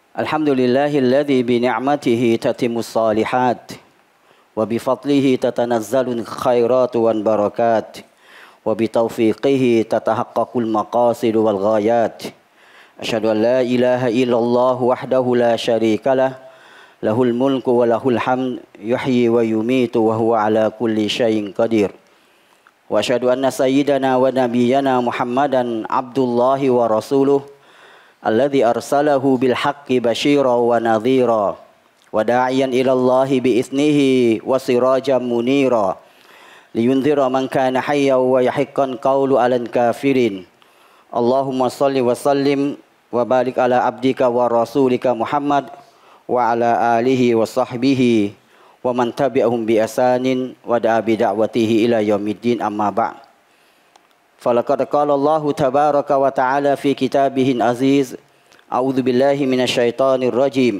الحمد لله الذي بنعمته تتم الصالحات وبفضله تتنزل الخيرات والبركات وبتوفيقه تتحقق المقاصد والغايات أشهد أن لا إله إلا الله وحده لا شريك له له الملك وله الحمد يحيي ويميت وهو على كل شيء قدير وأشهد أن سيدنا ونبينا محمدا عبد الله ورسوله الذي أرسله بالحق بشيرا ونذيرا وداعيا إلى الله بإذنه وسراجا منيرا لينذر من كان حيا ويحق القول على الكافرين اللهم صل وسلم وبارك على عبدك ورسولك محمد وعلى آله وصحبه ومن تبعهم بإحسان ودعا بدعوته إلى يوم الدين أما بعد فلقد قال الله تبارك وتعالى في كتابه العزيز أعوذ بالله من الشيطان الرجيم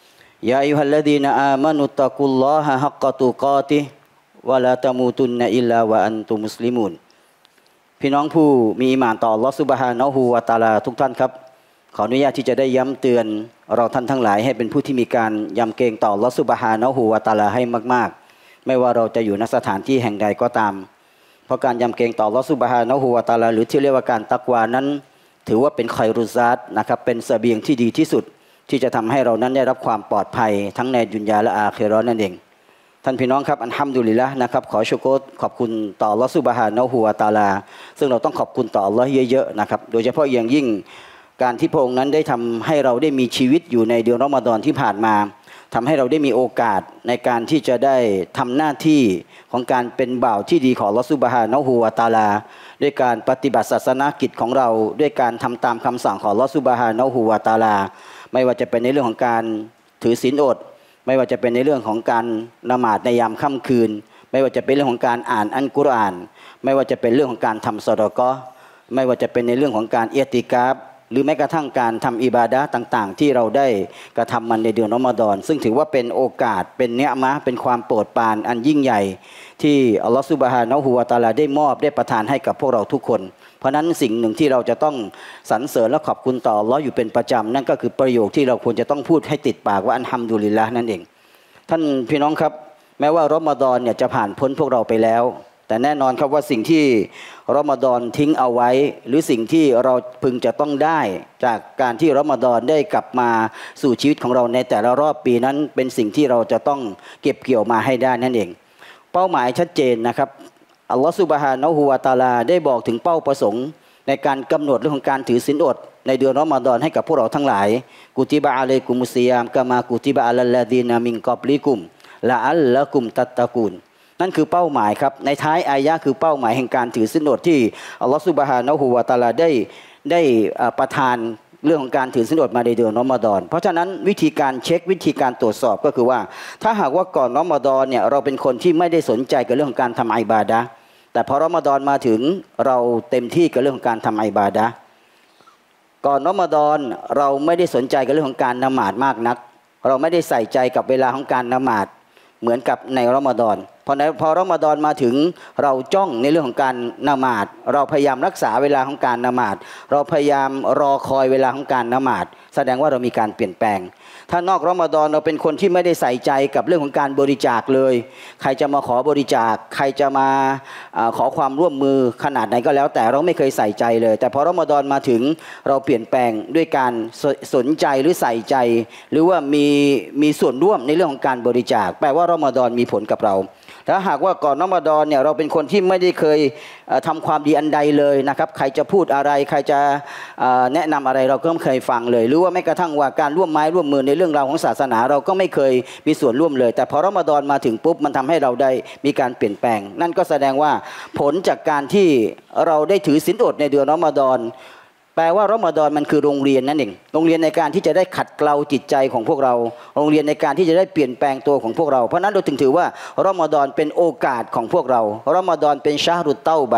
يا أيها الذين آمنوا اتقوا الله حق تقاته ولا تموتن إلا وأنتم مسلمونพี่น้องผู้มีอีหม่านต่ออัลเลาะห์ซุบฮานะฮูวะตะอาลาทุกท่านครับขออนุญาตที่จะได้ย้ำเตือนเราท่านทั้งหลายให้เป็นผู้ที่มีการยำเกรงต่ออัลเลาะห์ซุบฮานะฮูวะตะอาลาให้มากๆไม่ว่าเราจะอยู่ณสถานที่แห่งใดก็ตามเพราะการยำเกรงต่ออัลเลาะห์ซุบฮานะฮูวะตะอาลาหรือที่เรียกว่าการตักวานั้นถือว่าเป็นค็อยรุซาตนะครับเป็นเสบียงที่ดีที่สุดที่จะทำให้เรานั้นได้รับความปลอดภัยทั้งในดุนยาและอาคิเราะห์นั่นเองท่านพี่น้องครับอัลฮัมดุลิลละห์นะครับขอชุกรขอบคุณต่ออัลเลาะห์ซุบฮานะฮูวะตะอาลาซึ่งเราต้องขอบคุณต่ออัลเลาะห์เยอะๆนะครับโดยเฉพาะอย่างยิ่งการที่พระองค์นั้นได้ทำให้เราได้มีชีวิตอยู่ในเดือนรอมฎอนที่ผ่านมาทำให้เราได้มีโอกาสในการที่จะได้ทำหน้าที่ของการเป็นบ่าวที่ดีของอัลเลาะห์ซุบฮานะฮูวะตะอาลาด้วยการปฏิบัติศาสนกิจของเราด้วยการทำตามคำสั่งของอัลเลาะห์ซุบฮานะฮูวะตะอาลาไม่ว่าจะเป็นในเรื่องของการถือศีลอดไม่ว่าจะเป็นในเรื่องของการละหมาดในยามค่ำคืนไม่ว่าจะเป็นเรื่องของการอ่านอัลกุรอานไม่ว่าจะเป็นเรื่องของการทำซอดาเกาะห์ไม่ว่าจะเป็นในเรื่องของการอิอ์ติกาฟหรือแม้กระทั่งการทำอิบาดะห์ต่างๆที่เราได้กระทำมันในเดือนรอมฎอนซึ่งถือว่าเป็นโอกาสเป็นเนืมะห์เป็นความโปรดปรานอันยิ่งใหญ่ที่อัลเลาะห์ซุบฮานะฮูวะตะอาลาได้มอบได้ประทานให้กับพวกเราทุกคนเพราะนั้นสิ่งหนึ่งที่เราจะต้องสรรเสริญและขอบคุณต่ออัลเลาะห์อยู่เป็นประจำนั่นก็คือประโยคที่เราควรจะต้องพูดให้ติดปากว่าอัลฮัมดุลิลละห์นั่นเองท่านพี่น้องครับแม้ว่ารอมฎอนเนี่ยจะผ่านพ้นพวกเราไปแล้วแต่แน่นอนครับว่าสิ่งที่รอมฎอนทิ้งเอาไว้หรือสิ่งที่เราพึงจะต้องได้จากการที่รอมฎอนได้กลับมาสู่ชีวิตของเราในแต่ละรอบปีนั้นเป็นสิ่งที่เราจะต้องเก็บเกี่ยวมาให้ได้นั่นเองเป้าหมายชัดเจนนะครับอัลลอฮฺซุบฮานะฮูวะตะอาลาได้บอกถึงเป้าประสงค์ในการกำหนดเรื่องของการถือศีลอดในเดือนรอมฎอนให้กับพวกเราทั้งหลายกุติบะอะลัยกุมุศซิยามกะมากุติบะอะลัลลซีนามินกับลิกุมละอัลละกุมตัตตะกูนนั่นคือเป้าหมายครับในท้ายอายะคือเป้าหมายแห่งการถือศีลอดที่อัลลอฮฺซุบฮานะฮูวะตะอาลาได้ประทานเรื่องของการถือศีลอดมาในเดือนรอมฎอนเพราะฉะนั้นวิธีการเช็ควิธีการตรวจสอบก็คือว่าถ้าหากว่าก่อนรอมฎอนเนี่ยเราเป็นคนที่ไม่ได้สนใจกับเรื่องของการทำอิบาดะห์แต่พอรอมฎอนมาถึงเราเต็มที่กับเรื่องของการทำอิบาดะห์ก่อนรอมฎอนเราไม่ได้สนใจกับเรื่องของการละหมาดมากนักเราไม่ได้ใส่ใจกับเวลาของการละหมาดเหมือนกับในรอมฎอนพอรอมฎอนมาถึงเราจ้องในเรื่องของการละหมาดเราพยายามรักษาเวลาของการละหมาดเราพยายามรอคอยเวลาของการละหมาดแสดงว่าเรามีการเปลี่ยนแปลงถ้านอกรอมฎอนเราเป็นคนที่ไม่ได้ใส่ใจกับเรื่องของการบริจาคเลยใครจะมาขอบริจาคใครจะมาขอความร่วมมือขนาดไหนก็แล้วแต่เราไม่เคยใส่ใจเลยแต่พอรอมฎอนมาถึงเราเปลี่ยนแปลงด้วยการสนใจหรือใส่ใจหรือว่ามีส่วนร่วมในเรื่องของการบริจาคแปลว่ารอมฎอนมีผลกับเราถ้าหากว่าก่อนรอมฎอนเนี่ยเราเป็นคนที่ไม่ได้เคยทำความดีอันใดเลยนะครับใครจะพูดอะไรใครจะแนะนำอะไรเราก็ไม่เคยฟังเลยหรือว่าแม้กระทั่งว่าการร่วมไม้ร่วมมือในเรื่องราวของศาสนาเราก็ไม่เคยมีส่วนร่วมเลยแต่พอรอมฎอนมาถึงปุ๊บมันทำให้เราได้มีการเปลี่ยนแปลงนั่นก็แสดงว่าผลจากการที่เราได้ถือศีลอดในเดือนรอมฎอนแปลว่ารอมฎอนมันคือโรงเรียนนั่นเองโรงเรียนในการที่จะได้ขัดเกลาจิตใจของพวกเราโรงเรียนในการที่จะได้เปลี่ยนแปลงตัวของพวกเราเพราะนั้นเราถึงถือว่ารอมฎอนเป็นโอกาสของพวกเรารอมฎอนเป็นชะฮรุตเตาบะห์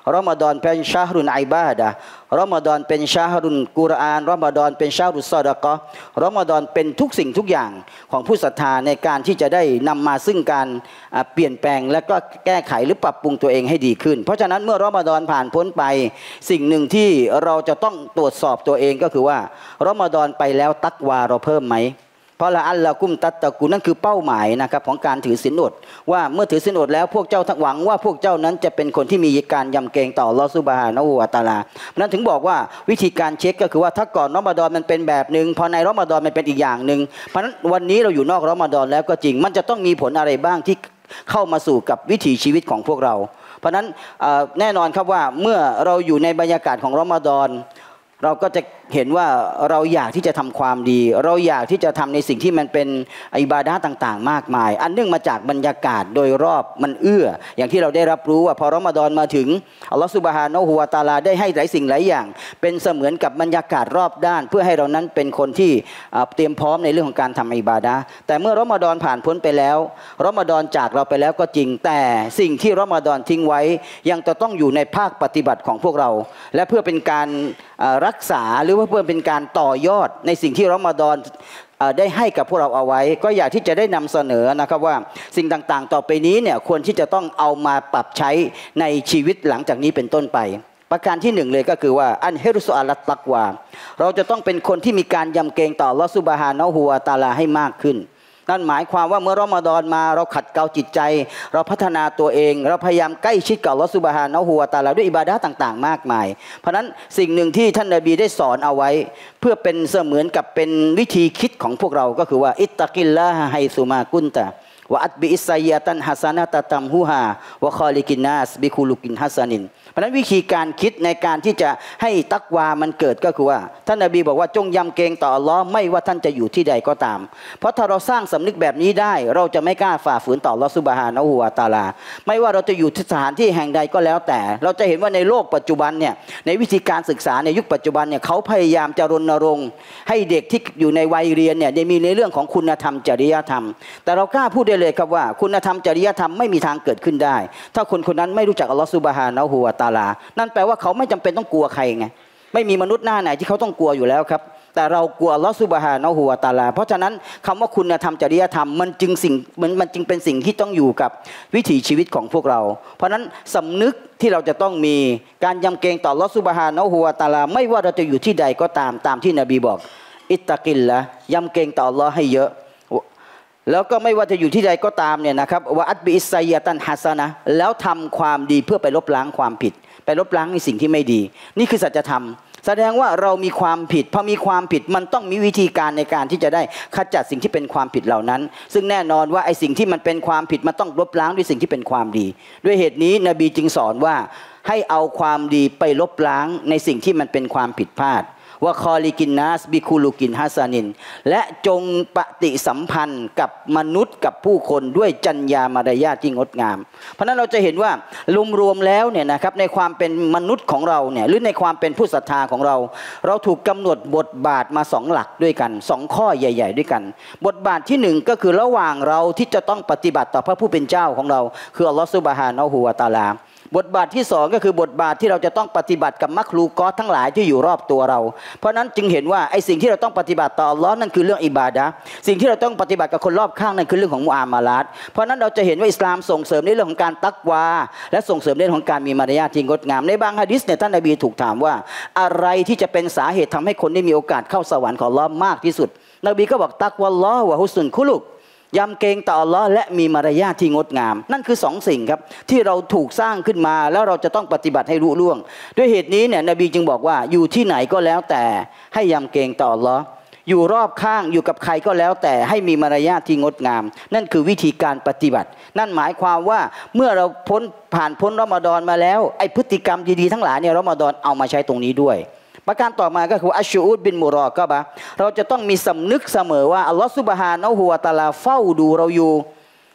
รอมฎอนเป็นชาฮรุนอิบาดะห์รอมฎอนเป็นชาฮรุนกุรอานรอมฎอนเป็นชาฮรุซอดะกอฮ์รอมฎอนเป็นทุกสิ่งทุกอย่างของผู้ศรัทธาในการที่จะได้นำมาซึ่งการเปลี่ยนแปลงและก็แก้ไขหรือปรับปรุงตัวเองให้ดีขึ้นเพราะฉะนั้นเมื่อรอมฎอนผ่านพ้นไปสิ่งหนึ่งที่เราจะต้องตรวจสอบตัวเองก็คือว่ารอมฎอนไปแล้วตักวาเราเพิ่มไหมเพราะละอัลละกุมตัตตะกูนั่นคือเป้าหมายนะครับของการถือศีลอดว่าเมื่อถือศีลอดแล้วพวกเจ้าหวังว่าพวกเจ้านั้นจะเป็นคนที่มีการยำเกรงต่ออัลเลาะห์ซุบฮานะฮูวะตะอาลานั้นถึงบอกว่าวิธีการเช็คก็คือว่าถ้าก่อนรอมฎอนมันเป็นแบบนึงพอในรอมฎอนมันเป็นอีกอย่างนึงเพราะฉะนั้นวันนี้เราอยู่นอกรอมฎอนแล้วก็จริงมันจะต้องมีผลอะไรบ้างที่เข้ามาสู่กับวิถีชีวิตของพวกเราเพราะฉะนั้นแน่นอนครับว่าเมื่อเราอยู่ในบรรยากาศของรอมฎอนเราก็จะเห็นว่าเราอยากที่จะทำความดีเราอยากที่จะทำในสิ่งที่มันเป็นอิบาดะห์ต่างๆมากมายอันเนื่องมาจากบรรยากาศโดยรอบมันเอื้ออย่างที่เราได้รับรู้ว่าพอรอมฎอนมาถึงอัลลอฮฺซุบฮานะฮูวะตะอาลาได้ให้หลายสิ่งหลายอย่างเป็นเสมือนกับบรรยากาศรอบด้านเพื่อให้เรานั้นเป็นคนที่เตรียมพร้อมในเรื่องของการทำอิบาดะห์แต่เมื่อรอมฎอนผ่านพ้นไปแล้วรอมฎอนจากเราไปแล้วก็จริงแต่สิ่งที่รอมฎอนทิ้งไว้ยังจะต้องอยู่ในภาคปฏิบัติของพวกเราและเพื่อเป็นการรักษาหรือว่าเพื่อเป็นการต่อยอดในสิ่งที่รอมฎอนได้ให้กับพวกเราเอาไว้ก็อยากที่จะได้นำเสนอนะครับว่าสิ่งต่างๆต่อไปนี้เนี่ยควรที่จะต้องเอามาปรับใช้ในชีวิตหลังจากนี้เป็นต้นไปประการที่หนึ่งเลยก็คือว่าอันเฮรุสอัลตักวาเราจะต้องเป็นคนที่มีการยำเกรงต่ออัลเลาะห์ซุบฮานะฮูวะตะอาลาให้มากขึ้นนั่นหมายความว่าเมื่อรอมฎอนมาเราขัดเกลาจิตใจเราพัฒนาตัวเองเราพยายามใกล้ชิดกับอัลเลาะห์ซุบฮานะฮูวะตะอาลาด้วยอิบาดะห์ต่างๆมากมายเพราะนั้นสิ่งหนึ่งที่ท่านนบีได้สอนเอาไว้เพื่อเป็นเสมือนกับเป็นวิธีคิดของพวกเราก็คือว่าอิตตักิลลาฮะไฮซุมากุนตะวะอัตบิอิสซัยยะตันฮัสานะตะตัมฮูฮาวะคอลิกินนัสบิคุลุกินฮัสานินเพราะฉะนั้นวิธีการคิดในการที่จะให้ตักวามันเกิดก็คือว่าท่านนบีบอกว่าจงยำเกรงต่ออัลลอฮ์ไม่ว่าท่านจะอยู่ที่ใดก็ตามเพราะถ้าเราสร้างสำนึกแบบนี้ได้เราจะไม่กล้าฝ่าฝืนต่ออัลลอฮ์ซุบฮานะฮูวะตะอาลาไม่ว่าเราจะอยู่ที่สถานที่แห่งใดก็แล้วแต่เราจะเห็นว่าในโลกปัจจุบันเนี่ยในวิธีการศึกษาในยุคปัจจุบันเนี่ยเขาพยายามจะรณรงค์ให้เด็กที่อยู่ในวัยเรียนเนี่ยได้มีในเรื่องของคุณธรรมจริยธรรมแต่เรากล้าพูดได้เลยครับว่าคุณธรรมจริยธรรมไม่มีทางเกิดขึ้นได้ถ้าคนคนนั้นไม่รู้จักอัลลอฮ์ซุบฮานะฮูวะตะอาลานั่นแปลว่าเขาไม่จำเป็นต้องกลัวใครไงไม่มีมนุษย์หน้าไหนที่เขาต้องกลัวอยู่แล้วครับแต่เรากลัวอัลลอฮ์ซุบฮานะฮูวะตะอาลาเพราะฉะนั้นคำว่าคุณธรรมจริยธรรมมันจึงเป็นสิ่งที่ต้องอยู่กับวิถีชีวิตของพวกเราเพราะฉะนั้นสำนึกที่เราจะต้องมีการยำเกรงต่ออัลลอฮ์ซุบฮานะฮูวะตะอาลาไม่ว่าเราจะอยู่ที่ใดก็ตามที่นบีบอกอิตตักิลละยำเกรงต่ออัลลอฮ์ให้เยอะแล้วก็ไม่ว่าจะอยู่ที่ใดก็ตามเนี่ยนะครับว่าอัตบิอิสซัยยะตันฮัสนะแล้วทำความดีเพื่อไปลบล้างความผิดไปลบล้างในสิ่งที่ไม่ดีนี่คือสัจธรรมแสดงว่าเรามีความผิดพอมีความผิดมันต้องมีวิธีการในการที่จะได้ขจัดสิ่งที่เป็นความผิดเหล่านั้นซึ่งแน่นอนว่าไอ้สิ่งที่มันเป็นความผิดมันต้องลบล้างด้วยสิ่งที่เป็นความดีด้วยเหตุนี้นบีจึงสอนว่าให้เอาความดีไปลบล้างในสิ่งที่มันเป็นความผิดพลาดว่าคอลิกินนัสบิคูลูกินฮัสานินและจงปฏิสัมพันธ์กับมนุษย์กับผู้คนด้วยจรรยามารยาทที่งดงามเพราะนั้นเราจะเห็นว่ารวมแล้วเนี่ยนะครับในความเป็นมนุษย์ของเราเนี่ยหรือในความเป็นผู้ศรัทธาของเราเราถูกกำหนดบทบาทมา2หลักด้วยกัน2ข้อใหญ่ๆด้วยกันบทบาทที่1ก็คือระหว่างเราที่จะต้องปฏิบัติต่อพระผู้เป็นเจ้าของเราคืออัลลอฮฺซุบฮานะฮูวะตะอาลาบทบาทที่2ก็คือบทบาทที่เราจะต้องปฏิบัติกับมักลูกอทั้งหลายที่อยู่รอบตัวเราเพราะนั้นจึงเห็นว่าไอ้สิ่งที่เราต้องปฏิบัติต่ออัลลอฮ์นั่นคือเรื่องอิบาดะห์สิ่งที่เราต้องปฏิบัติกับคนรอบข้างนั่นคือเรื่องของมุอามาลาตเพราะนั้นเราจะเห็นว่าอิสลามส่งเสริมในเรื่องของการตักวาและส่งเสริมในเรื่องของการมีมารยาทที่งดงามในบางหะดีษเนี่ยท่านนบีถูกถามว่าอะไรที่จะเป็นสาเหตุทำให้คนได้มีโอกาสเข้าสวรรค์ของอัลลอฮ์มากที่สุดนบีก็บอกตักวัลลอฮ์วะฮุสนุลคุลุกยำเกรงต่ออัลลอฮ์และมีมารยาทที่งดงามนั่นคือ2สิ่งครับที่เราถูกสร้างขึ้นมาแล้วเราจะต้องปฏิบัติให้รุ่งเรืองด้วยเหตุนี้เนี่ยนบีจึงบอกว่าอยู่ที่ไหนก็แล้วแต่ให้ยำเกรงต่ออัลลอฮ์อยู่รอบข้างอยู่กับใครก็แล้วแต่ให้มีมารยาทที่งดงามนั่นคือวิธีการปฏิบัตินั่นหมายความว่าเมื่อเราผ่านพ้นรอมฎอนมาแล้วไอ้พฤติกรรมดีๆทั้งหลายเนี่ยรอมฎอนเอามาใช้ตรงนี้ด้วยประการต่อมาก็คืออัชชูอุดบินมุรอกะบะเราจะต้องมีสำนึกเสมอว่าอัลลอฮฺซุบฮานะฮูวะตะอาลาเฝ้าดูเราอยู่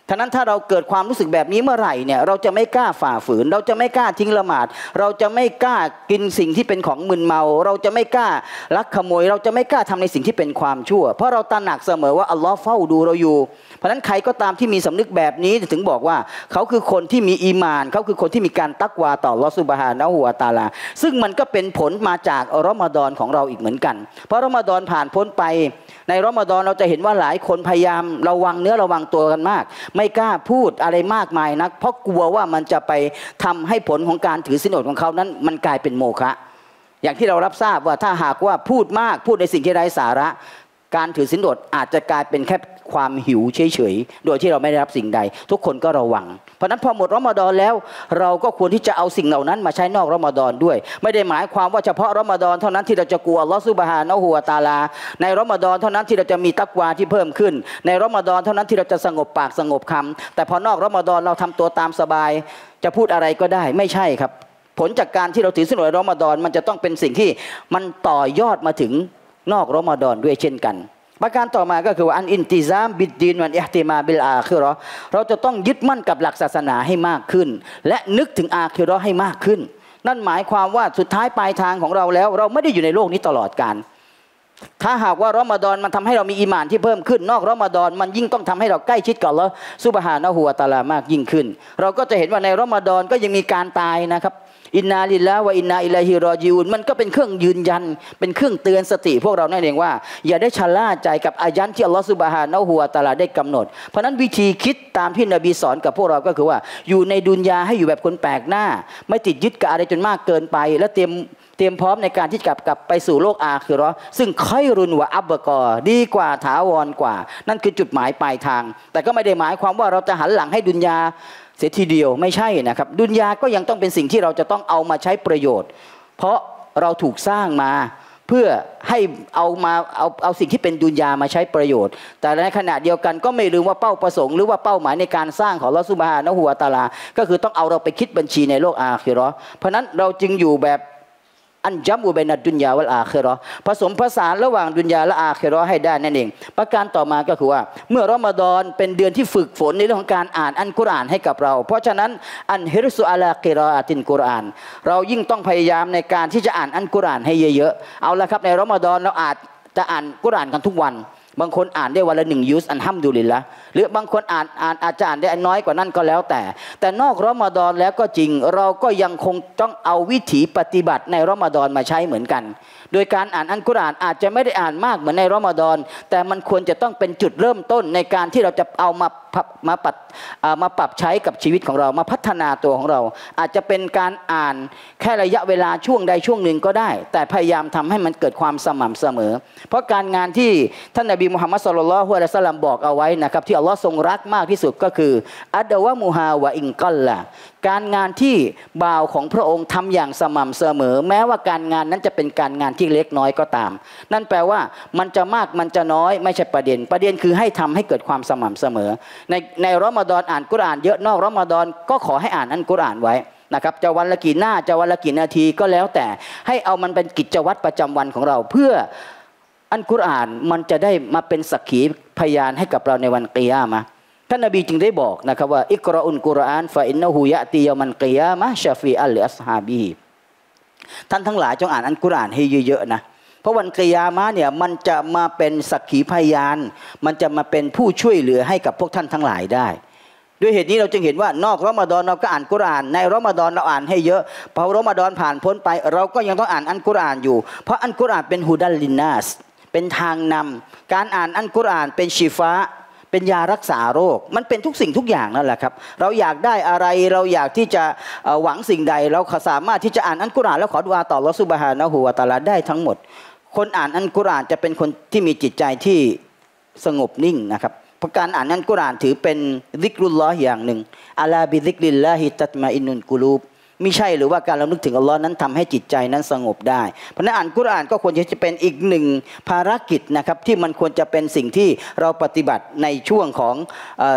ฉะนั้นถ้าเราเกิดความรู้สึกแบบนี้เมื่อไหร่เนี่ยเราจะไม่กล้าฝ่าฝืนเราจะไม่กล้าทิ้งละหมาดเราจะไม่กล้ากินสิ่งที่เป็นของมึนเมาเราจะไม่กล้าลักขโมยเราจะไม่กล้าทำในสิ่งที่เป็นความชั่วเพราะเราตระหนักเสมอว่าอัลลอฮ์เฝ้าดูเราอยู่เพราะฉะนั้นใครก็ตามที่มีสำนึกแบบนี้ถึงบอกว่าเขาคือคนที่มีอีมานเขาคือคนที่มีการตักวาต่ออัลลอฮ์ซุบฮานะฮูวะตะอาลาซึ่งมันก็เป็นผลมาจากรอมฎอนของเราอีกเหมือนกันเพราะรอมฎอนผ่านพ้นไปในรอมฎอนเราจะเห็นว่าหลายคนพยายามระวังเนื้อระวังตัวกันมากไม่กล้าพูดอะไรมากมายนักเพราะกลัวว่ามันจะไปทำให้ผลของการถือศีลอดของเขานั้นมันกลายเป็นโมฆะอย่างที่เรารับทราบว่าถ้าหากว่าพูดมากพูดในสิ่งที่ไร้สาระการถือศีลอดอาจจะกลายเป็นแค่ความหิวเฉยๆโดยที่เราไม่ได้รับสิ่งใดทุกคนก็ระวังเพราะนั้นพอหมดรอมฎอนแล้วเราก็ควรที่จะเอาสิ่งเหล่านั้นมาใช้นอกรอมฎอนด้วยไม่ได้หมายความว่าเฉพาะรอมฎอนเท่านั้นที่เราจะกลัวอัลลอฮฺซุบฮานะฮูวะตะอาลาในรอมฎอนเท่านั้นที่เราจะมีตักวาที่เพิ่มขึ้นในรอมฎอนเท่านั้นที่เราจะสงบปากสงบคำแต่พอนอกรอมฎอนเราทำตัวตามสบายจะพูดอะไรก็ได้ไม่ใช่ครับผลจากการที่เราถือศีลอดรอมฎอนมันจะต้องเป็นสิ่งที่มันต่อยอดมาถึงนอกรอมฎอนด้วยเช่นกันประการต่อมาก็คือว่าอันอินติซามบิดดีนวันอิห์ติมาบิลอาคิเราะห์เราจะต้องยึดมั่นกับหลักศาสนาให้มากขึ้นและนึกถึงอาคิเราะห์ให้มากขึ้นนั่นหมายความว่าสุดท้ายปลายทางของเราแล้วเราไม่ได้อยู่ในโลกนี้ตลอดกาลถ้าหากว่ารอมฎอนมันทำให้เรามีอีหม่านที่เพิ่มขึ้นนอกรอมฎอนมันยิ่งต้องทำให้เราใกล้ชิดกับอัลเลาะห์ซุบฮานะฮูวะตะอาลามากยิ่งขึ้นเราก็จะเห็นว่าในรอมฎอนก็ยังมีการตายนะครับอินนาลิลลาฮ์วะอินนาอิลัยฮิรอญิอูนมันก็เป็นเครื่องยืนยันเป็นเครื่องเตือนสติพวกเรานั่นเองว่าอย่าได้ชะล่าใจกับอายันที่อัลลอฮฺซุบฮานะฮูวะตะอาลาได้กำหนดเพราะนั้นวิธีคิดตามที่นบีสอนกับพวกเราก็คือว่าอยู่ในดุนยาให้อยู่แบบคนแปลกหน้าไม่ติดยึดกับอะไรจนมากเกินไปและเตรียมพร้อมในการที่จะกลับไปสู่โลกอาคิเราะห์ซึ่งค่อยรุนวะอับบกอดีกว่าถาวรกว่านั่นคือจุดหมายปลายทางแต่ก็ไม่ได้หมายความว่าเราจะหันหลังให้ดุนยาเสียทีเดียวไม่ใช่นะครับดุนยาก็ยังต้องเป็นสิ่งที่เราจะต้องเอามาใช้ประโยชน์เพราะเราถูกสร้างมาเพื่อให้เอาสิ่งที่เป็นดุนยามาใช้ประโยชน์แต่ในขณะเดียวกันก็ไม่ลืมว่าเป้าประสงค์หรือว่าเป้าหมายในการสร้างของอัลเลาะห์ซุบฮานะฮูวะตะอาลาก็คือต้องเอาเราไปคิดบัญชีในโลกอาคิเราะห์เพราะนั้นเราจึงอยู่แบบอันจัมอุบัยนัดดุนยาวัลอาคิเราะห์ผสมผสานระหว่างดุนยาและอาคิเราะห์ให้ได้นั่นเองประการต่อมาก็คือว่าเมื่อรอมฎอนเป็นเดือนที่ฝึกฝนในเรื่องของการอ่านอัลกุรอานให้กับเราเพราะฉะนั้นอันฮิรซุอะลากิรออะตินกุรอานเรายิ่งต้องพยายามในการที่จะอ่านอัลกุรอานให้เยอะๆเอาละครับในรอมฎอนเราอาจจะอ่านกุรอานกันทุกวันบางคนอ่านได้วันละ1 ยุสอัลฮัมดุลิลละห์หรือบางคนอ่านอาจจะอ่านได้น้อยกว่านั้นก็แล้วแต่นอกรอมฎอนแล้วก็จริงเราก็ยังคงต้องเอาวิถีปฏิบัติในรอมฎอนมาใช้เหมือนกันโดยการอ่านอัลกุรอานอาจจะไม่ได้อ่านมากเหมือนในรอมฎอนแต่มันควรจะต้องเป็นจุดเริ่มต้นในการที่เราจะเอามาปรับใช้กับชีวิตของเรามาพัฒนาตัวของเราอาจจะเป็นการอ่านแค่ระยะเวลาช่วงใดช่วงหนึ่งก็ได้แต่พยายามทำให้มันเกิดความสม่ำเสมอเพราะการงานที่ท่านนบีมุฮัมมัดศ็อลลัลลอฮุอะลัยฮิวะซัลลัมบอกเอาไว้นะครับที่อัลลอฮ์ทรงรักมากที่สุดก็คืออัดดะวะมุฮาวะอินกัลละการงานที่บ่าวของพระองค์ทำอย่างสม่ำเสมอแม้ว่าการงานนั้นจะเป็นการงานที่เล็กน้อยก็ตามนั่นแปลว่ามันจะมากมันจะน้อยไม่ใช่ประเด็นคือให้ทำให้เกิดความสม่ำเสมอในรอมฎอนอ่านกุรอานเยอะนอกรอมฎอนก็ขอให้อ่านอัลกุรอานไว้นะครับจะวันละกี่หน้าจะวันละกี่นาทีก็แล้วแต่ให้เอามันเป็นกิจวัตรประจำวันของเราเพื่ออัลกุรอานมันจะได้มาเป็นสักขีพยานให้กับเราในวันกิยามะห์ท่านนบีจึงได้บอกนะครับว่าอิกรออุลกุรอานฟะอินนะฮูยะตียอมันกิยามะห์ชะฟีอัลลิอัศฮาบีท่านทั้งหลายจงอ่านอัลกุรอานให้เยอะๆนะเพราะวันกิยามะห์เนี่ยมันจะมาเป็นสักขีพยานมันจะมาเป็นผู้ช่วยเหลือให้กับพวกท่านทั้งหลายได้ด้วยเหตุนี้เราจึงเห็นว่านอกรอมฎอนเราก็อ่านกุรอานในรอมฎอนเราอ่านให้เยอะพอรอมฎอนผ่านพ้นไปเราก็ยังต้องอ่านอัลกุรอานอยู่เพราะอัลกุรอานเป็นฮุดัลลินนัสเป็นทางนำการอ่านอัลกุรอานเป็นชิฟาเป็นยารักษาโรคมันเป็นทุกสิ่งทุกอย่างนั่นแหละครับเราอยากได้อะไรเราอยากที่จะหวังสิ่งใดเราสามารถที่จะอ่านอัลกุรอานแล้วขอดุอาต่ออัลเลาะห์ซุบฮานะฮูวะตะอาลาได้ทั้งหมดคนอ่านอัลกุรอานจะเป็นคนที่มีจิตใจที่สงบนิ่งนะครับเพราะการอ่านอัลกุรอานถือเป็นซิกรุลลอฮ์อย่างหนึ่งอะลาบิซิกริลลาฮิตัตมะอินนุนกุลูบไม่ใช่หรือว่าการระลึกถึงอัลลอฮ์นั้นทำให้จิตใจนั้นสงบได้เพราะนั้นอ่านกุรอานก็ควรจะเป็นอีกหนึ่งภารกิจนะครับที่มันควรจะเป็นสิ่งที่เราปฏิบัติในช่วงของ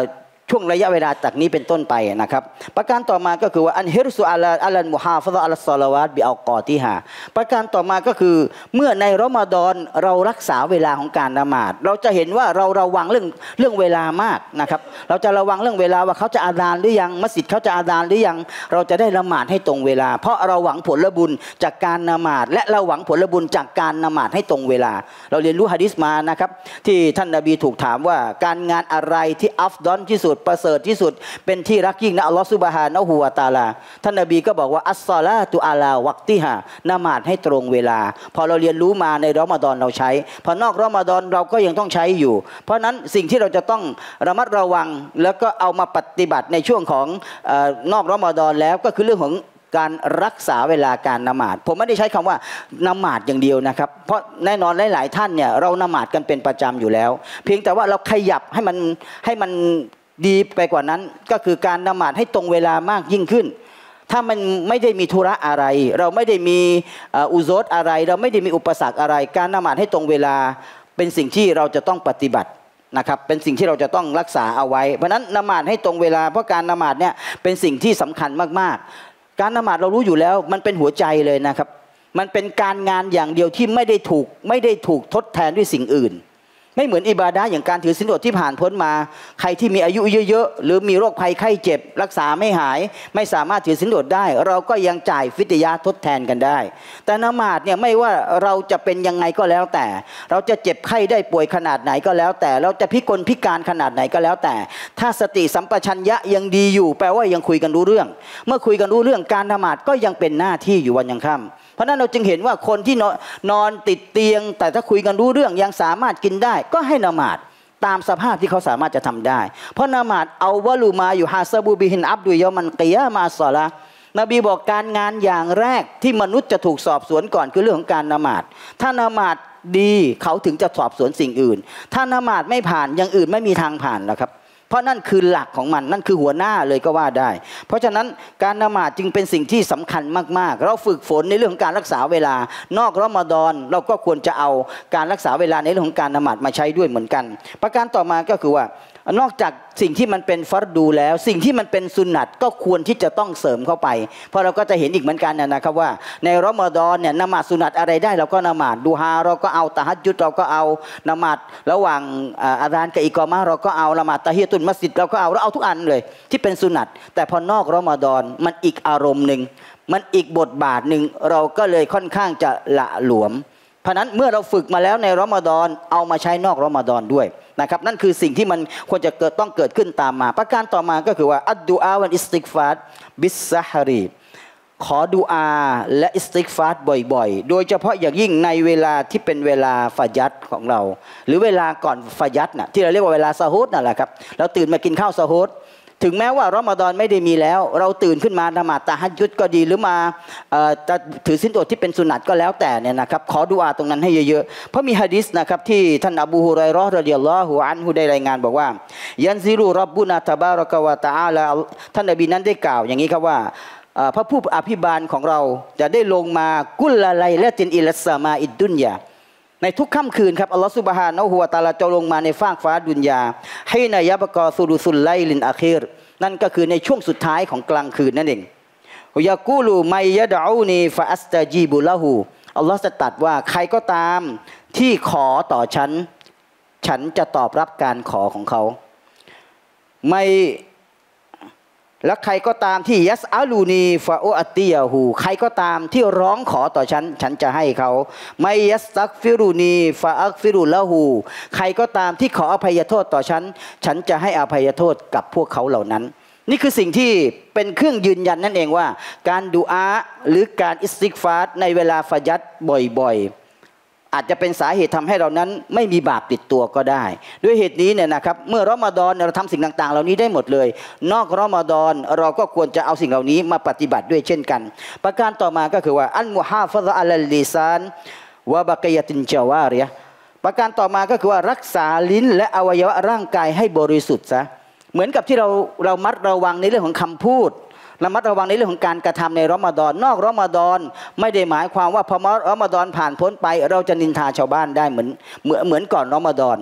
ช่วงระยะเวลาจากนี้เป็นต้นไปนะครับประการต่อมาก็คือว่าอันฮิรซุอัลมุฮาฟะซะอัลศอลาวาตบิอัลกอติฮาประการต่อมาก็คือเมื่อในรอมฎอนเรารักษาเวลาของการละหมาดเราจะเห็นว่าเราระวังเรื่องเวลามากนะครับเราจะระวังเรื่องเวลาว่าเขาจะอาซานหรือยังมัสยิดเขาจะอาซานหรือยังเราจะได้ละหมาดให้ตรงเวลาเพราะเราหวังผลบุญจากการละหมาดและเราหวังผลบุญจากการละหมาดให้ตรงเวลาเราเรียนรู้หะดีษมานะครับที่ท่านนบีถูกถามว่าการงานอะไรที่อัฟฎอลที่สุดประเสริฐที่สุดเป็นที่รักยิ่งนะอัลลอฮฺซุบฮานะฮูวะตะอาลาท่านนบีก็บอกว่าอัสศอลาตุอะลาวักติฮาละหมาดให้ตรงเวลาพอเราเรียนรู้มาในรอมฎอนเราใช้พอนอกรอมฎอนเราก็ยังต้องใช้อยู่เพราะนั้นสิ่งที่เราจะต้องระมัดระวังแล้วก็เอามาปฏิบัติในช่วงของนอกรอมฎอนแล้วก็คือเรื่องของการรักษาเวลาการละหมาดผมไม่ได้ใช้คำว่าละหมาดอย่างเดียวนะครับเพราะแน่นอนหลายๆท่านเนี่ยเราละหมาดกันเป็นประจำอยู่แล้วเพียงแต่ว่าเราขยับให้มันดีไปกว่านั้นก็คือการละหมาดให้ตรงเวลามากยิ่งขึ้นถ้ามันไม่ได้มีธุระอะไรเราไม่ได้มีอุซรอะไรเราไม่ได้มีอุปสรรคอะไรการละหมาดให้ตรงเวลาเป็นสิ่งที่เราจะต้องปฏิบัตินะครับเป็นสิ่งที่เราจะต้องรักษาเอาไว้เพราะนั้นละหมาดให้ตรงเวลาเพราะการละหมาดเนี่ยเป็นสิ่งที่สำคัญมากๆการละหมาดเรารู้อยู่แล้วมันเป็นหัวใจเลยนะครับมันเป็นการงานอย่างเดียวที่ไม่ได้ถูกทดแทนด้วยสิ่งอื่นไม่เหมือนอิบาดะห์อย่างการถือศีลอดที่ผ่านพ้นมาใครที่มีอายุเยอะๆหรือมีโรคภัยไข้เจ็บรักษาไม่หายไม่สามารถถือศีลอดได้เราก็ยังจ่ายฟิดยะห์ทดแทนกันได้แต่ละหมาดเนี่ยไม่ว่าเราจะเป็นยังไงก็แล้วแต่เราจะเจ็บไข้ได้ป่วยขนาดไหนก็แล้วแต่เราจะพิกลพิการขนาดไหนก็แล้วแต่ถ้าสติสัมปชัญญะยังดีอยู่แปลว่ายังคุยกันรู้เรื่องเมื่อคุยกันรู้เรื่องการละหมาดก็ยังเป็นหน้าที่อยู่วันยังค่ำเพราะนั้นเราจึงเห็นว่าคนที่นอนติดเตียงแต่ถ้าคุยกันรู้เรื่องยังสามารถกินได้ก็ให้ละหมาดตามสภาพที่เขาสามารถจะทำได้เพราะละหมาดเอาวะลูมาอยู่ฮาซาบูบิฮินอับดุยอมันกิยามาศอลานบีบอกการงานอย่างแรกที่มนุษย์จะถูกสอบสวนก่อนคือเรื่องของการละหมาดถ้าละหมาดดีเขาถึงจะสอบสวนสิ่งอื่นถ้าละหมาดไม่ผ่านอย่างอื่นไม่มีทางผ่านแล้วครับเพราะนั่นคือหลักของมันนั่นคือหัวหน้าเลยก็ว่าได้เพราะฉะนั้นการละหมาดจึงเป็นสิ่งที่สำคัญมากๆเราฝึกฝนในเรื่องของการรักษาเวลานอกรอมฎอนเราก็ควรจะเอาการรักษาเวลาในเรื่องของการละหมาดมาใช้ด้วยเหมือนกันประการต่อมาก็คือว่านอกจากสิ่งที่มันเป็นฟัรดูแล้วสิ่งที่มันเป็นสุนนัตก็ควรที่จะต้องเสริมเข้าไปเพราะเราก็จะเห็นอีกเหมือนกันนะครับว่าในรอมฎอนเนี่ยละหมาดสุนนัตอะไรได้เราก็ละหมาดดูฮาเราก็เอาตะฮัจญุดเราก็เอาละหมาดระหว่างอาซานกับอิกอมะห์เราก็เอาละหมาดตะฮียะตุลมัสยิดเราก็เอาทุกอันเลยที่เป็นสุนนัตแต่พอนอกรอมฎอนมันอีกอารมณ์นึงมันอีกบทบาทนึงเราก็เลยค่อนข้างจะละหลวมเพราะนั้นเมื่อเราฝึกมาแล้วในรอมฎอนเอามาใช้นอกรอมฎอนด้วยนะครับนั่นคือสิ่งที่มันควรจะต้องเกิดขึ้นตามมาประการต่อมาก็คือว่าอัดดุอาวันอิสติกฟาร์บิสซะฮรีขอดุอาและอิสติกฟาร์บ่อยๆโดยเฉพาะอย่างยิ่งในเวลาที่เป็นเวลาฟาญัดของเราหรือเวลาก่อนฟาญัดน่ะที่เราเรียกว่าเวลาซะฮูดนั่นแหละครับเราตื่นมากินข้าวซะฮูดถึงแม้ว่ารอมฎอนไม่ได้มีแล้วเราตื่นขึ้นมาละหมาดตะฮัจญุดก็ดีหรือมาจะถือศีลอดที่เป็นสุนัตก็แล้วแต่เนี่ยนะครับขอดุอาตรงนั้นให้เยอะๆเพราะมีหะดีษนะครับที่ท่านอบูฮุรอยเราะห์รอฎิยัลลอฮุอันฮุได้รายงานบอกว่ายันซิรุร็อบบุนาตะบารักะวะตะอาลาท่านนบีนั้นได้กล่าวอย่างนี้ครับว่าพระผู้อภิบาลของเราจะได้ลงมากุลละไลละตินอิลัสสามาอิดดุนยาในทุกค่ำคืนครับอัลลอฮฺซุบฮานะฮูวะตะอาลาจะลงมาในฟากฟ้าดุนยาให้นายะบะกอซุลุสุลไลลินอาคิรนั่นก็คือในช่วงสุดท้ายของกลางคืนนั่นเองยากูลูไมยะดะอูนีฟะอัสตะจีบุละฮูอัลลอฮฺจะตรัสว่าใครก็ตามที่ขอต่อฉันจะตอบรับการขอของเขาไม่และใครก็ตามที่ยัสอาลูนีฟาโออัตติยาหูใครก็ตามที่ร้องขอต่อฉันจะให้เขาไม่ยัสตักฟิรูนีฟาอักฟิรุละหูใครก็ตามที่ขออภัยโทษต่อฉันจะให้อภัยโทษกับพวกเขาเหล่านั้นนี่คือสิ่งที่เป็นเครื่องยืนยันนั่นเองว่าการดุอาหรือการอิสติกฟาร์ในเวลาฟาญัดบ่อยๆอาจจะเป็นสาเหตุทำให้เรานั้นไม่มีบาปติดตัวก็ได้ด้วยเหตุนี้เนี่ยนะครับเมื่อรอมฎอนเราทำสิ่งต่างๆเหล่านี้ได้หมดเลยนอกรอมฎอนเราก็ควรจะเอาสิ่งเหล่านี้มาปฏิบัติด้วยเช่นกันประการต่อมาก็คือว่าอันมุฮาฟะซะอัลลิซานวะบะกียะตินจาวาริยะประการต่อมาก็คือว่ารักษาลิ้นและอวัยวะร่างกายให้บริสุทธิ์ซะเหมือนกับที่เรามัดระวังในเรื่องของคำพูดระมัดระวังในเรื่องของการกระทำในรอมฎอนนอกรอมฎอนไม่ได้หมายความว่าพอรอมฎอนผ่านพ้นไปเราจะนินทาชาวบ้านได้เหมือนก่อนรอมฎอน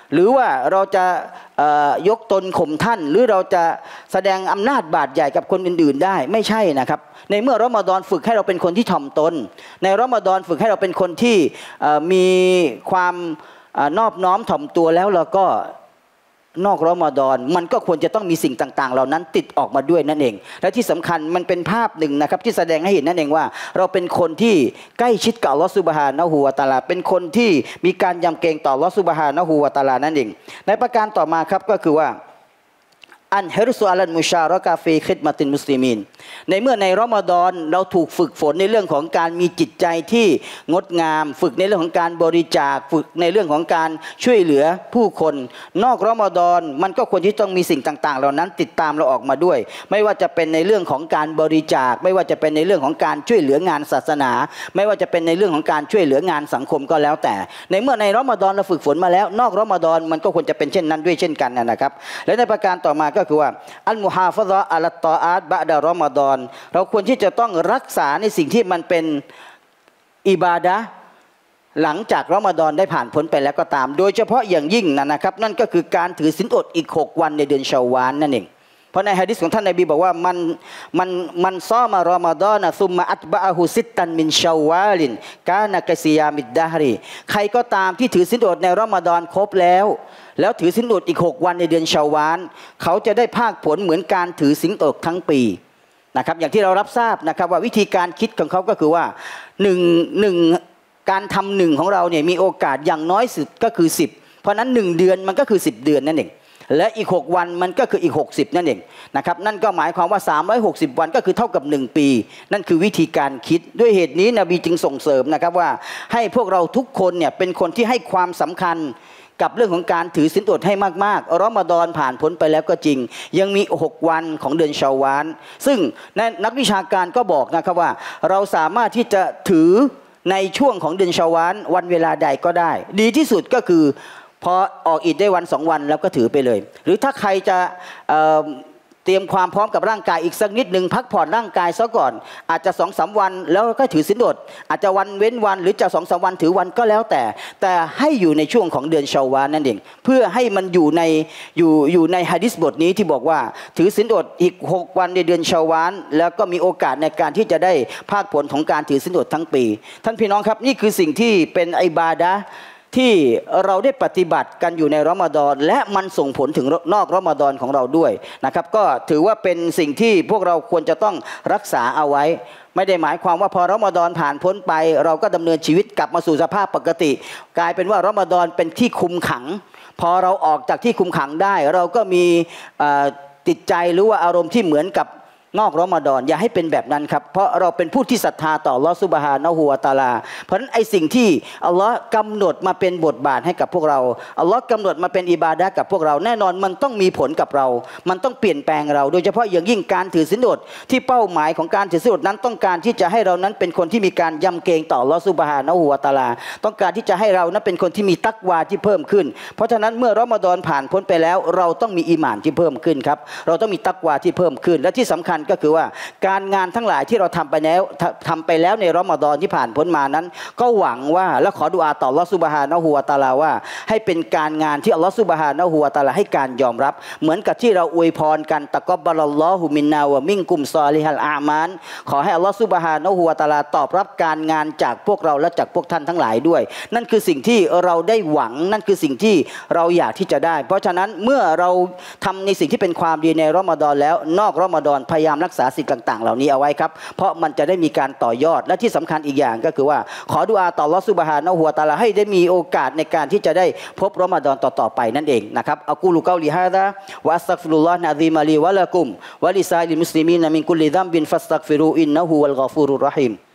หรือว่าเราจะยกตนข่มท่านหรือเราจะแสดงอำนาจบาดใหญ่กับคนอื่นๆได้ไม่ใช่นะครับในเมื่อรอมฎอนฝึกให้เราเป็นคนที่ถ่อมตนในรอมฎอนฝึกให้เราเป็นคนที่มีความนอบน้อมถ่อมตัวแล้วเราก็นอกรอมฎอนมันก็ควรจะต้องมีสิ่งต่างๆเหล่านั้นติดออกมาด้วยนั่นเองและที่สำคัญมันเป็นภาพหนึ่งนะครับที่แสดงให้เห็นนั่นเองว่าเราเป็นคนที่ใกล้ชิดกับอัลลอฮฺซุบฮานะฮูวะตะอาลาเป็นคนที่มีการยำเกรงต่ออัลลอฮฺซุบฮานะฮูวะตะอาลานั่นเองในประการต่อมาครับก็คือว่าอันฮิรซุอัลมุชารอกาฟีคิดมาตินมุสลิมีนในเมื่อในรอมฎอนเราถูกฝึกฝนในเรื่องของการมีจิตใจที่งดงามฝึกในเรื่องของการบริจาคฝึกในเรื่องของการช่วยเหลือผู้คนนอกรอมฎอนมันก็ควรที่ต้องมีสิ่งต่างๆเหล่านั้นติดตามเราออกมาด้วยไม่ว่าจะเป็นในเรื่องของการบริจาคไม่ว่าจะเป็นในเรื่องของการช่วยเหลืองานศาสนาไม่ว่าจะเป็นในเรื่องของการช่วยเหลืองานสังคมก็แล้วแต่ในเมื่อในรอมฎอนเราฝึกฝนมาแล้วนอกรอมฎอนมันก็ควรจะเป็นเช่นนั้นด้วยเช่นกันนะครับและในประการต่อมาก็คือว่าอัลมุฮาฟะซะอัลตออาตบะดะรอมฎอนเราควรที่จะต้องรักษาในสิ่งที่มันเป็นอิบาดะห์หลังจากรอมฎอนได้ผ่านพ้นไปแล้วก็ตามโดยเฉพาะอย่างยิ่งนะครับนั่นก็คือการถือศีลอดอีก6วันในเดือนชาวาลนั่นเองเพราะในหะดีษของท่านนบีบอกว่ามันซอมารอมฎอนซุมมะอัตบะอะฮูซิตตันมินชาวาลินกานะกะซิยามิดดะฮรีใครก็ตามที่ถือศีลอดในรอมฎอนครบแล้วถือศีลอดอีก6วันในเดือนชาวาลเขาจะได้ภาคผลเหมือนการถือศีลอดทั้งปีนะครับอย่างที่เรารับทราบนะครับว่าวิธีการคิดของเขาก็คือว่าหนึ่งการทำหนึ่งของเราเนี่ยมีโอกาสอย่างน้อยสุดก็คือ10เพราะนั้น1เดือนมันก็คือ10เดือนนั่นเองและอีก6วันมันก็คืออีก60นั่นเองนะครับนั่นก็หมายความว่า360วันก็คือเท่ากับ1ปีนั่นคือวิธีการคิดด้วยเหตุนี้นบีจึงส่งเสริมนะครับว่าให้พวกเราทุกคนเนี่ยเป็นคนที่ให้ความสำคัญกับเรื่องของการถือศีลอดให้มากๆรอมฎอนผ่านพ้นไปแล้วก็จริงยังมี6วันของเดือนชาวาลซึ่งนักวิชาการก็บอกนะครับว่าเราสามารถที่จะถือในช่วงของเดือนชาวาลวันเวลาใดก็ได้ดีที่สุดก็คือพอออกอิดได้วัน2วันแล้วก็ถือไปเลยหรือถ้าใครจะเตรียมความพร้อมกับร่างกายอีกสักนิดหนึ่งพักผ่อนร่างกายซะก่อนอาจจะ2-3วันแล้วก็ถือศีลอดอาจจะวันเว้นวันหรือจะ2-3วันถือวันก็แล้วแต่ให้อยู่ในช่วงของเดือนชาวาลนั่นเองเพื่อให้มันอยู่ในหะดีษบทนี้ที่บอกว่าถือศีลอดอีก6วันในเดือนชาวาลแล้วก็มีโอกาสในการที่จะได้ภาคผลของการถือศีลอดทั้งปีท่านพี่น้องครับนี่คือสิ่งที่เป็นอิบาดะห์ที่เราได้ปฏิบัติกันอยู่ในรอมฎอนและมันส่งผลถึงนอกรอมฎอนของเราด้วยนะครับก็ถือว่าเป็นสิ่งที่พวกเราควรจะต้องรักษาเอาไว้ไม่ได้หมายความว่าพอรอมฎอนผ่านพ้นไปเราก็ดำเนินชีวิตกลับมาสู่สภาพปกติกลายเป็นว่ารอมฎอนเป็นที่คุมขังพอเราออกจากที่คุมขังได้เราก็มีจิตใจหรือว่าอารมณ์ที่เหมือนกับนอกรอมฎอนอย่าให้เป็นแบบนั้นครับเพราะเราเป็นผู้ที่ศรัทธาต่ออัลลอฮฺซุบฮานะฮูวะตะอาลาเพราะฉะนั้นไอ้สิ่งที่อัลลอฮ์กำหนดมาเป็นบทบาทให้กับพวกเราอัลลอฮ์กำหนดมาเป็นอิบาดะห์กับพวกเราแน่นอนมันต้องมีผลกับเรามันต้องเปลี่ยนแปลงเราโดยเฉพาะอย่างยิ่งการถือศีลอดที่เป้าหมายของการถือศีลอดนั้นต้องการที่จะให้เรานั้นเป็นคนที่มีการยำเกรงต่ออัลลอฮฺซุบฮานะฮูวะตะอาลาต้องการที่จะให้เรานั้นเป็นคนที่มีตักวาที่เพิ่มขึ้นเพราะฉะนั้นเมื่อรอมฎอนผ่านพ้นไปแล้วเราต้องมีอีหม่านที่เพิ่มขึ้นครับเราต้องมีตักวาที่เพิ่มขึ้นและที่สำคัญก็คือว่าการงานทั้งหลายที่เราทำไปแล้วในรอมฎอนที่ผ่านพ้นมานั้นก็หวังว่าและขอดุอาต่ออัลเลาะห์ซุบฮานะฮูวะตะอาลาว่าให้เป็นการงานที่อัลเลาะห์ซุบฮานะฮูวะตะอาลาให้การยอมรับเหมือนกับที่เราอวยพรกันตะกอบบัลลอฮุมินนาวะมินกุมซอลิฮัลอามาลขอให้อัลเลาะห์ซุบฮานะฮูวะตะอาลาตอบรับการงานจากพวกเราและจากพวกท่านทั้งหลายด้วยนั่นคือสิ่งที่เราได้หวังนั่นคือสิ่งที่เราอยากที่จะได้เพราะฉะนั้นเมื่อเราทำในสิ่งที่เป็นความดีในรอมฎอนแล้วนอกรอมฎอนพยายามรักษาสิ่งต่างๆเหล่านี้เอาไว้ครับเพราะมันจะได้มีการต่อยอดและที่สำคัญอีกอย่างก็คือว่าขอดุอาต่ออัลเลาะห์ซุบฮานะฮูวะตะอาลาให้ได้มีโอกาสในการที่จะได้พบรอมฎอนต่อๆไปนั่นเองนะครับอะกูลุกอลิฮาซาวะอัสตัฆฟิรุลลอฮนะซีมาลีวะละกุมวะลิซาอิลมุสลิมีนมินกุลลิซัมบินฟัสตัฆฟิรูอินนะฮูวัลฆอฟูรุรเราะฮีม